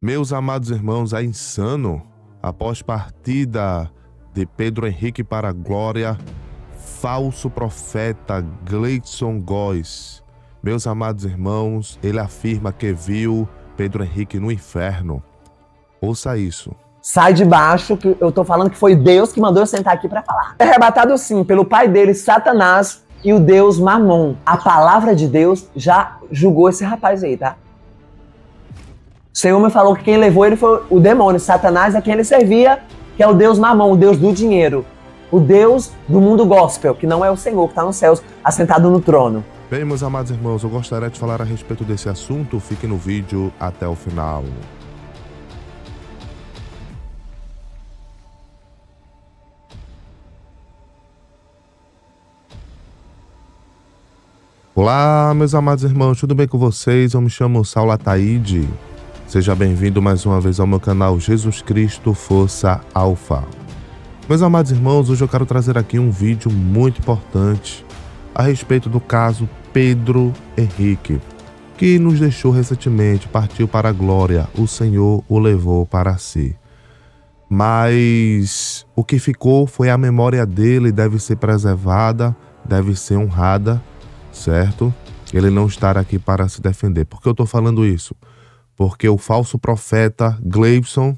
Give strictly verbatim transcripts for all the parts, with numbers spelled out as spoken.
Meus amados irmãos, é insano. Após partida de Pedro Henrique para a glória, falso profeta Gleidson Góes. Meus amados irmãos, ele afirma que viu Pedro Henrique no inferno. Ouça isso. Sai de baixo, que eu tô falando que foi Deus que mandou eu sentar aqui para falar. É arrebatado sim pelo pai dele, Satanás, e o Deus Mamon. A palavra de Deus já julgou esse rapaz aí, tá? O Senhor me falou que quem levou ele foi o demônio, Satanás, a quem ele servia, que é o Deus Mamon, o Deus do dinheiro. O Deus do mundo gospel, que não é o Senhor que está nos céus, assentado no trono. Bem, meus amados irmãos, eu gostaria de falar a respeito desse assunto. Fique no vídeo até o final. Olá, meus amados irmãos, tudo bem com vocês? Eu me chamo Saulo Ataíde. Seja bem-vindo mais uma vez ao meu canal Jesus Cristo Força Alfa. Meus amados irmãos, hoje eu quero trazer aqui um vídeo muito importante a respeito do caso Pedro Henrique, que nos deixou recentemente, partiu para a glória, o Senhor o levou para si. Mas o que ficou foi a memória dele, deve ser preservada, deve ser honrada, certo? Ele não estar aqui para se defender. Por que eu estou falando isso? Porque o falso profeta Gleidson,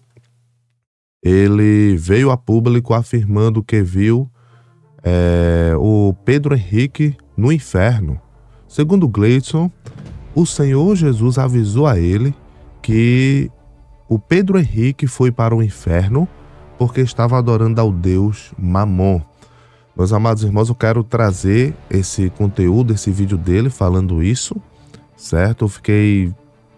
ele veio a público afirmando que viu é, o Pedro Henrique no inferno. Segundo Gleidson, o Senhor Jesus avisou a ele que o Pedro Henrique foi para o inferno porque estava adorando ao Deus Mamon. Meus amados irmãos, eu quero trazer esse conteúdo, esse vídeo dele falando isso, certo? Eu fiquei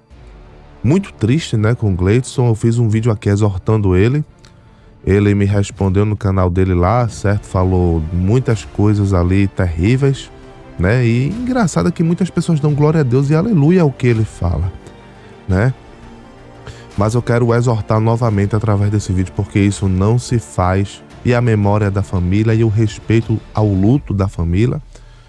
muito triste, né, com o Gleidson. Eu fiz um vídeo aqui exortando ele. Ele me respondeu no canal dele lá, certo? Falou muitas coisas ali terríveis, né? E engraçado é que muitas pessoas dão glória a Deus e aleluia ao que ele fala, né? Mas eu quero exortar novamente através desse vídeo, porque isso não se faz. E a memória da família e o respeito ao luto da família,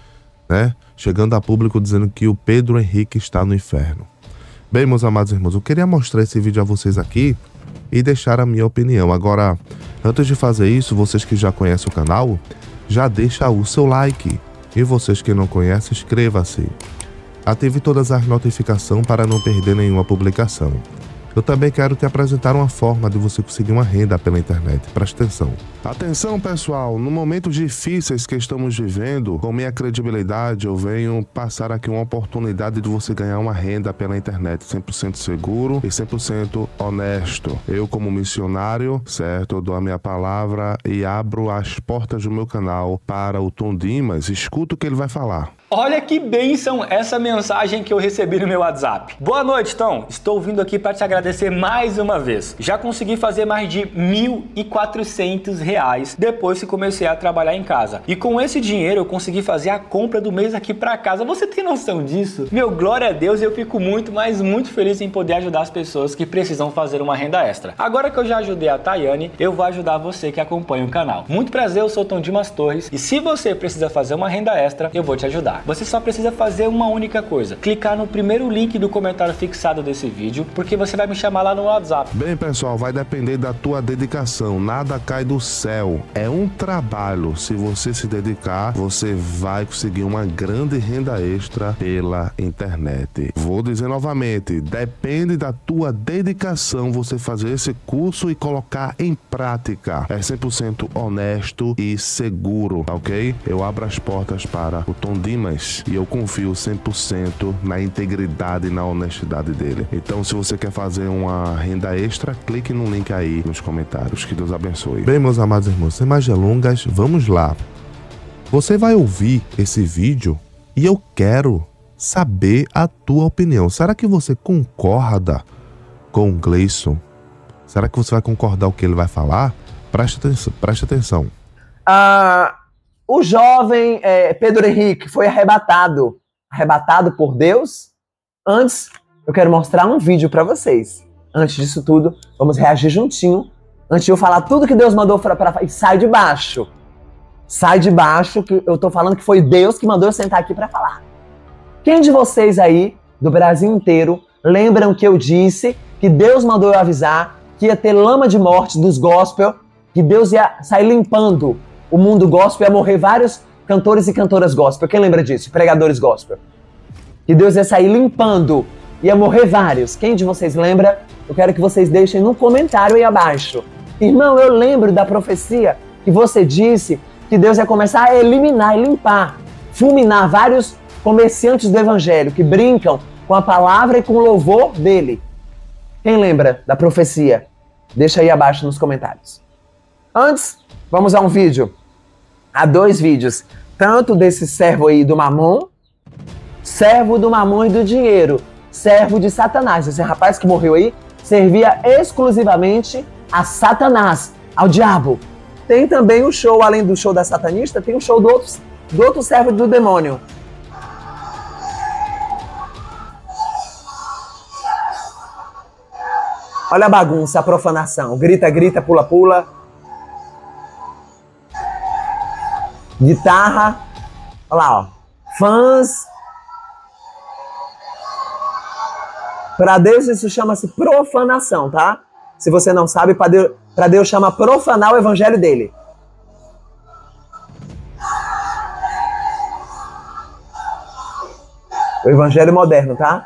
né? Chegando a público dizendo que o Pedro Henrique está no inferno. Bem, meus amados irmãos, eu queria mostrar esse vídeo a vocês aqui e deixar a minha opinião. Agora, antes de fazer isso, vocês que já conhecem o canal, já deixa o seu like. E vocês que não conhecem, inscreva-se. Ative todas as notificações para não perder nenhuma publicação. Eu também quero te apresentar uma forma de você conseguir uma renda pela internet. Presta atenção. Atenção, pessoal, no momentos difíceis que estamos vivendo, com minha credibilidade, eu venho passar aqui uma oportunidade de você ganhar uma renda pela internet, cem por cento seguro e cem por cento honesto. Eu, como missionário, certo, eu dou a minha palavra e abro as portas do meu canal para o Tom Dimas. Escuta o que ele vai falar. Olha que bênção essa mensagem que eu recebi no meu WhatsApp. Boa noite, Tom. Estou vindo aqui para te agradecer mais uma vez. Já consegui fazer mais de mil e quatrocentos reais depois que comecei a trabalhar em casa. E com esse dinheiro eu consegui fazer a compra do mês aqui para casa. Você tem noção disso? Meu, glória a Deus, eu fico muito, mas muito feliz em poder ajudar as pessoas que precisam fazer uma renda extra. Agora que eu já ajudei a Tayane, eu vou ajudar você que acompanha o canal. Muito prazer, eu sou Tom Dimas Torres e se você precisa fazer uma renda extra, eu vou te ajudar. Você só precisa fazer uma única coisa: clicar no primeiro link do comentário fixado desse vídeo, porque você vai me chamar lá no WhatsApp. Bem, pessoal, vai depender da tua dedicação. Nada cai do céu. É um trabalho. Se você se dedicar, você vai conseguir uma grande renda extra pela internet. Vou dizer novamente, depende da tua dedicação você fazer esse curso e colocar em prática. É cem por cento honesto e seguro, ok? Eu abro as portas para o Tom Dimas e eu confio cem por cento na integridade e na honestidade dele. Então, se você quer fazer uma renda extra, clique no link aí nos comentários. Que Deus abençoe. Bem, meus amados irmãos, sem mais delongas, vamos lá. Você vai ouvir esse vídeo e eu quero saber a tua opinião. Será que você concorda com o Gleidson? Será que você vai concordar com o que ele vai falar? Preste atenção. Preste atenção. Ah... O jovem é, Pedro Henrique foi arrebatado, arrebatado por Deus. Antes, eu quero mostrar um vídeo para vocês. Antes disso tudo, vamos reagir juntinho. Antes de eu falar tudo que Deus mandou para... para sai de baixo. Sai de baixo, que eu tô falando que foi Deus que mandou eu sentar aqui para falar. Quem de vocês aí, do Brasil inteiro, lembram que eu disse que Deus mandou eu avisar que ia ter lama de morte dos gospel, que Deus ia sair limpando o mundo gospel, ia morrer vários cantores e cantoras gospel. Quem lembra disso? Pregadores gospel. Que Deus ia sair limpando, ia morrer vários. Quem de vocês lembra? Eu quero que vocês deixem no comentário aí abaixo. Irmão, eu lembro da profecia que você disse que Deus ia começar a eliminar e limpar, fulminar vários comerciantes do evangelho que brincam com a palavra e com o louvor dele. Quem lembra da profecia? Deixa aí abaixo nos comentários. Antes, vamos a um vídeo. Há dois vídeos. Tanto desse servo aí do Mamon, servo do Mamon e do dinheiro, servo de Satanás. Esse rapaz que morreu aí servia exclusivamente a Satanás, ao diabo. Tem também o show, além do show da satanista, tem o show do outro, do outro servo do demônio. Olha a bagunça, a profanação. Grita, grita, pula, pula. Guitarra. Olha lá, ó. Fãs. Para Deus isso chama-se profanação, tá? Se você não sabe, para Deus, para Deus chama profanar o evangelho dele. O evangelho moderno, tá?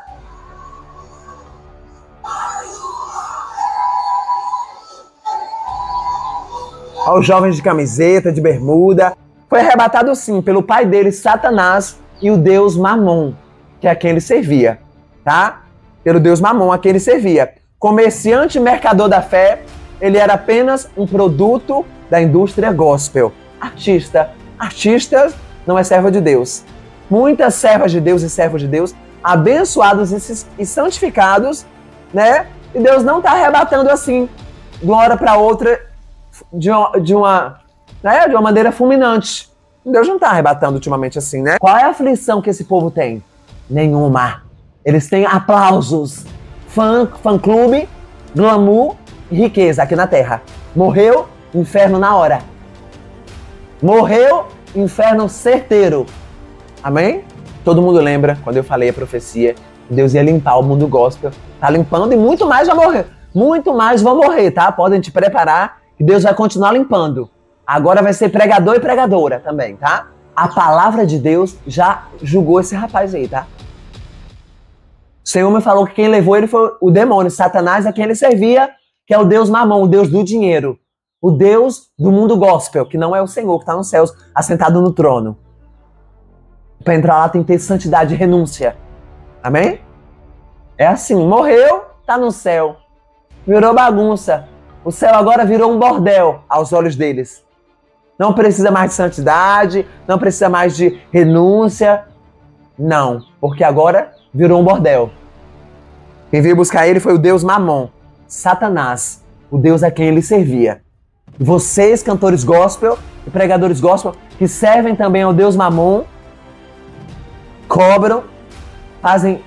Olha os jovens de camiseta, de bermuda. Foi arrebatado sim pelo pai dele, Satanás, e o deus Mamon, que é a quem ele servia, tá? Pelo deus Mamon, a quem ele servia. Comerciante e mercador da fé, ele era apenas um produto da indústria gospel. Artista. Artista não é servo de Deus. Muitas servas de Deus e servos de Deus, abençoados e santificados, né? E Deus não está arrebatando assim, de uma hora para outra, de uma, de, uma, né? de uma maneira fulminante. Deus não está arrebatando ultimamente assim, né? Qual é a aflição que esse povo tem? Nenhuma. Eles têm aplausos. Fã, fã-clube, glamour e riqueza aqui na terra. Morreu, inferno na hora. Morreu, inferno certeiro. Amém? Todo mundo lembra quando eu falei a profecia que Deus ia limpar o mundo gospel. Tá limpando e muito mais vai morrer. Muito mais vão morrer, tá? Podem te preparar que Deus vai continuar limpando. Agora vai ser pregador e pregadora também, tá? A palavra de Deus já julgou esse rapaz aí, tá? O Senhor me falou que quem levou ele foi o demônio, Satanás, a quem ele servia, que é o Deus Mamon, o Deus do dinheiro. O Deus do mundo gospel, que não é o Senhor que está nos céus, assentado no trono. Para entrar lá tem que ter santidade e renúncia. Amém? É assim, morreu, tá no céu. Virou bagunça. O céu agora virou um bordel aos olhos deles. Não precisa mais de santidade, não precisa mais de renúncia. Não, porque agora virou um bordel. Quem veio buscar ele foi o Deus Mamon, Satanás, o Deus a quem ele servia. Vocês, cantores gospel e pregadores gospel, que servem também ao Deus Mamon, cobram, fazem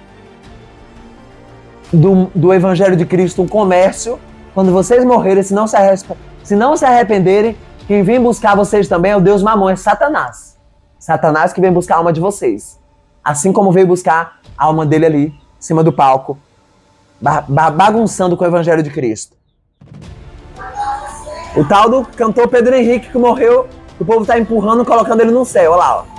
do, do Evangelho de Cristo um comércio. Quando vocês morrerem, se não se, se não se arrependerem, quem vem buscar vocês também é o Deus Mamon, é Satanás. Satanás que vem buscar a alma de vocês. Assim como veio buscar a alma dele ali, em cima do palco, ba ba bagunçando com o Evangelho de Cristo. O tal do cantor Pedro Henrique que morreu, o povo está empurrando, colocando ele no céu, olha lá, ó.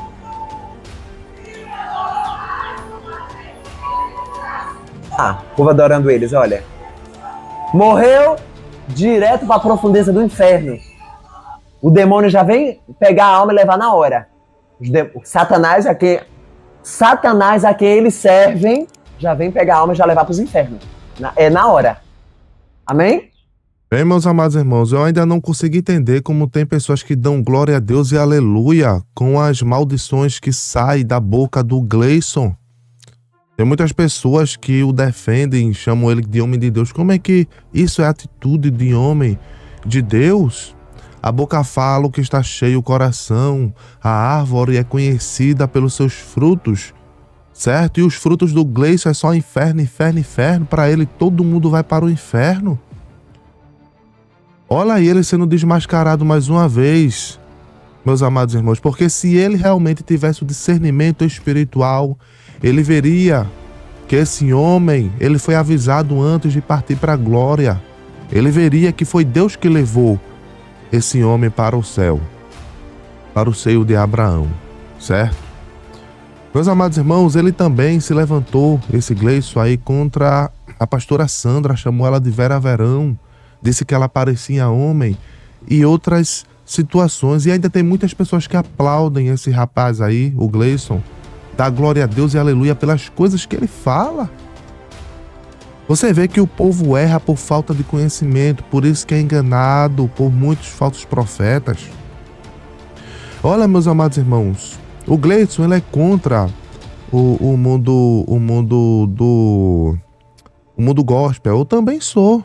Ah, o povo adorando eles, olha. Morreu direto para a profundeza do inferno. O demônio já vem pegar a alma e levar na hora. O Satanás, a quem, Satanás a quem eles servem, já vem pegar a alma e já levar para os infernos. É na hora. Amém? Bem, meus amados irmãos, eu ainda não consigo entender como tem pessoas que dão glória a Deus e aleluia com as maldições que saem da boca do Gleison. Tem muitas pessoas que o defendem, chamam ele de homem de Deus. Como é que isso é atitude de homem de Deus? A boca fala o que está cheio o coração. A árvore é conhecida pelos seus frutos, certo? E os frutos do Gleison é só inferno, inferno, inferno. Para ele, todo mundo vai para o inferno. Olha aí ele sendo desmascarado mais uma vez, meus amados irmãos. Porque se ele realmente tivesse o discernimento espiritual, ele veria que esse homem, ele foi avisado antes de partir para a glória. Ele veria que foi Deus que levou esse homem para o céu, para o seio de Abraão, certo? Meus amados irmãos, ele também se levantou, esse Gleison aí, contra a pastora Sandra, chamou ela de Vera Verão, disse que ela parecia homem e outras situações. E ainda tem muitas pessoas que aplaudem esse rapaz aí, o Gleison, dá glória a Deus e aleluia pelas coisas que ele fala. Você vê que o povo erra por falta de conhecimento, por isso que é enganado por muitos falsos profetas. Olha, meus amados irmãos, o Gleison, ele é contra o, o mundo, o mundo do, o mundo gospel. Eu também sou.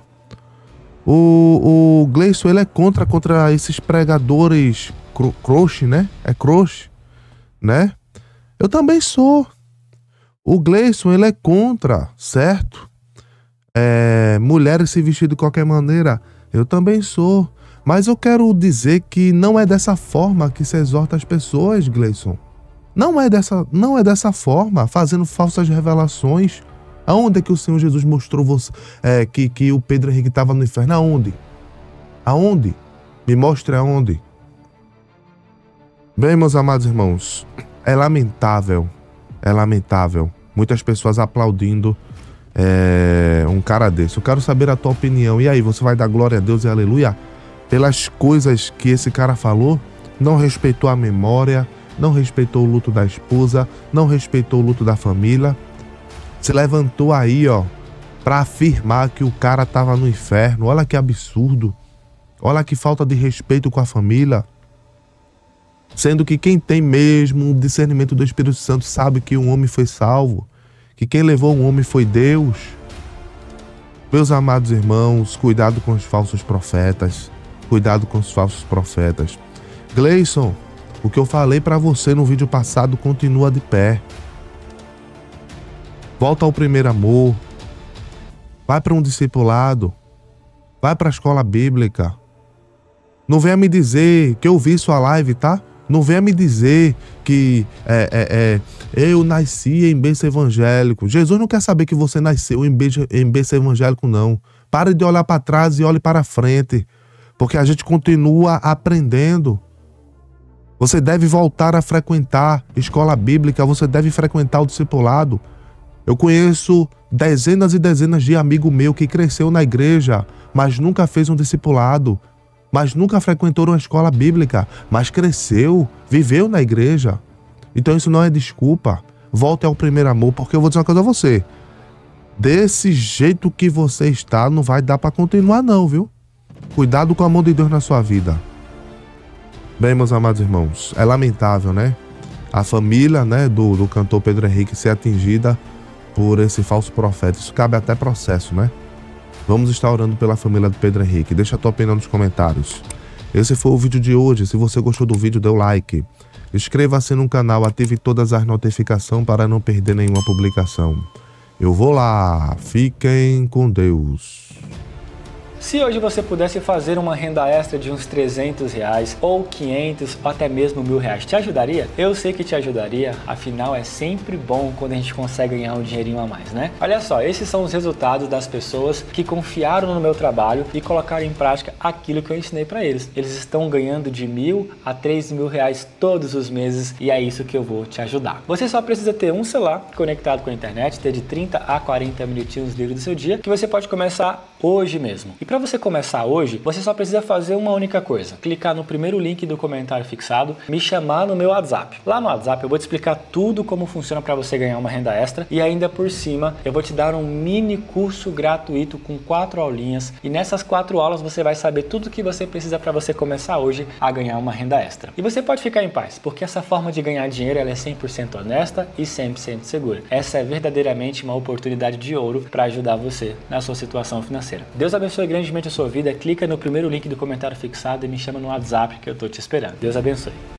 O, o Gleison, ele é contra, contra esses pregadores cro, croche, né? É croche, né? Eu também sou. O Gleison, ele é contra, certo? É, mulheres se vestir de qualquer maneira. Eu também sou. Mas eu quero dizer que não é dessa forma que se exorta as pessoas, Gleison. Não é dessa, não é dessa forma, fazendo falsas revelações. Aonde é que o Senhor Jesus mostrou você, é, que, que o Pedro Henrique estava no inferno? Aonde? Aonde? Me mostre aonde. Bem, meus amados irmãos, é lamentável, é lamentável. Muitas pessoas aplaudindo é, um cara desse. Eu quero saber a tua opinião. E aí, você vai dar glória a Deus e aleluia pelas coisas que esse cara falou? Não respeitou a memória, não respeitou o luto da esposa, não respeitou o luto da família. Se levantou aí, ó, para afirmar que o cara tava no inferno. Olha que absurdo. Olha que falta de respeito com a família. Sendo que quem tem mesmo o discernimento do Espírito Santo sabe que um homem foi salvo, que quem levou um homem foi Deus. Meus amados irmãos, cuidado com os falsos profetas. Cuidado com os falsos profetas. Gleison, o que eu falei para você no vídeo passado continua de pé. Volta ao primeiro amor. Vai para um discipulado. Vai para a escola bíblica. Não venha me dizer que eu vi sua live, tá? Não venha me dizer que é, é, é, eu nasci em berço evangélico. Jesus não quer saber que você nasceu em berço, em berço evangélico, não. Pare de olhar para trás e olhe para frente. Porque a gente continua aprendendo. Você deve voltar a frequentar escola bíblica. Você deve frequentar o discipulado. Eu conheço dezenas e dezenas de amigos meus que cresceu na igreja, mas nunca fez um discipulado, mas nunca frequentou uma escola bíblica, mas cresceu, viveu na igreja. Então isso não é desculpa. Volte ao primeiro amor, porque eu vou dizer uma coisa a você. Desse jeito que você está, não vai dar para continuar não, viu? Cuidado com a mão de Deus na sua vida. Bem, meus amados irmãos, é lamentável, né? A família, né, do, do cantor Pedro Henrique ser atingida por esse falso profeta. Isso cabe até processo, né? Vamos estar orando pela família do Pedro Henrique. Deixa a tua opinião nos comentários. Esse foi o vídeo de hoje. Se você gostou do vídeo, dê o like. Inscreva-se no canal, ative todas as notificações para não perder nenhuma publicação. Eu vou lá. Fiquem com Deus. Se hoje você pudesse fazer uma renda extra de uns trezentos reais, ou quinhentos, ou até mesmo mil reais, te ajudaria? Eu sei que te ajudaria, afinal é sempre bom quando a gente consegue ganhar um dinheirinho a mais, né? Olha só, esses são os resultados das pessoas que confiaram no meu trabalho e colocaram em prática aquilo que eu ensinei para eles. Eles estão ganhando de mil a três mil reais todos os meses e é isso que eu vou te ajudar. Você só precisa ter um celular conectado com a internet, ter de trinta a quarenta minutinhos livre do seu dia, que você pode começar hoje mesmo. E para você começar hoje, você só precisa fazer uma única coisa: clicar no primeiro link do comentário fixado, me chamar no meu WhatsApp. Lá no WhatsApp eu vou te explicar tudo como funciona para você ganhar uma renda extra e ainda por cima eu vou te dar um mini curso gratuito com quatro aulinhas e nessas quatro aulas você vai saber tudo o que você precisa para você começar hoje a ganhar uma renda extra. E você pode ficar em paz, porque essa forma de ganhar dinheiro ela é cem por cento honesta e cem por cento segura. Essa é verdadeiramente uma oportunidade de ouro para ajudar você na sua situação financeira. Deus abençoe grandemente a sua vida. Clica no primeiro link do comentário fixado e me chama no WhatsApp que eu tô te esperando. Deus abençoe.